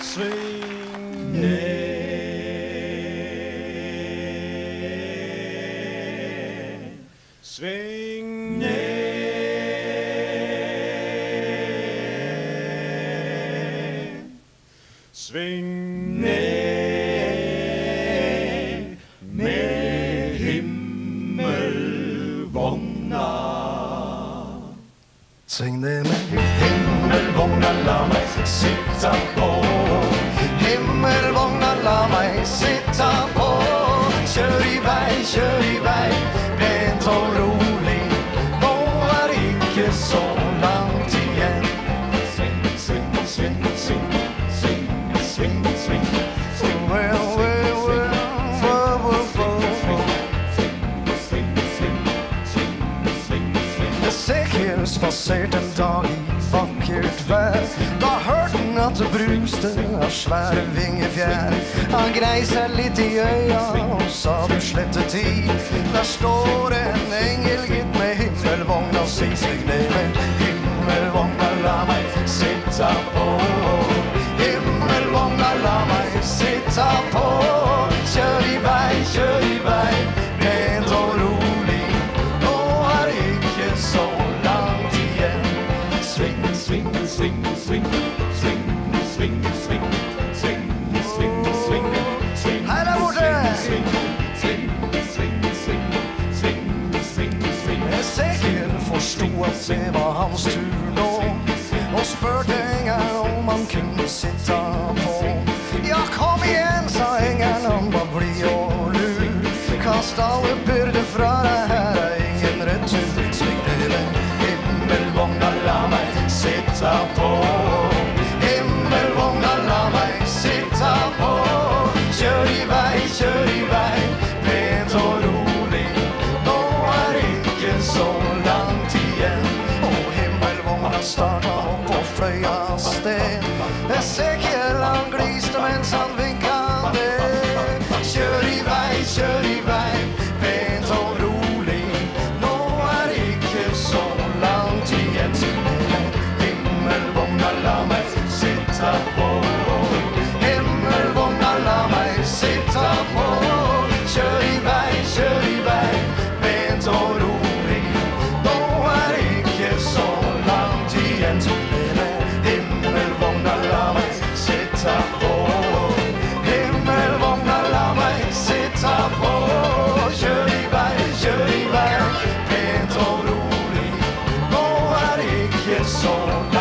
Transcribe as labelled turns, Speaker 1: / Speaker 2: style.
Speaker 1: Sving ned, sving ned, sving ned med himmelvogna.
Speaker 2: Sving ned med himmelvogna, la meg sitta på. Himmelvogna, la meg sitta på. Kjør i vei, pent og rolig. Nå ikke så langt igjen.
Speaker 1: Sving, sving, sving, sving, sving, sving, sving, sving,
Speaker 2: well. Spasert en dag i vakkert vær. Da hørte han at det bruste av svære vingefjær. Han grei seg litt i øya og sa du slette tid. Der står en engelgitt med himmelvogna si. Sving ned med himmelvogna, la meg sitta på. Himmelvogna, la meg sitta på. Kjør i vei, pent og rolig. Nå ikke så
Speaker 1: swing, swing, swing, swing, swing, swing, swing, swing, swing, swing, swing.
Speaker 2: Her borte!
Speaker 1: Swing, swing, swing, swing, swing, swing, swing.
Speaker 2: Jeg sikkert forstod at det var hans tur nå, og spurte engelen om han kunne sitte på. Ja, kom igjen, sa engelen, han var blid og lur. Kast alle byrder fra deg, her ingen retur. Sving ned med himmelvogna, la meg sitta på. Himmelvogna, la meg sitta på. Kjør i vei, pent og rolig. Nå ikke så langt igjen. Og himmelvogna starta opp og fløy av sted. Jeg ser ikke han gliste mens han vinket ned. Kjør i vei, pent og rolig. Nå ikke så langt igjen. Himmelvogna, la meg sitta på. Himmelvogna, la meg sitta på. Kjør i vei, pent og rolig. Nå ikke så langt igjen. Himmelvogna, la meg sitta på. Himmelvogna, la meg sitta på. Kjør i vei, pent og rolig. Nå ikke så langt.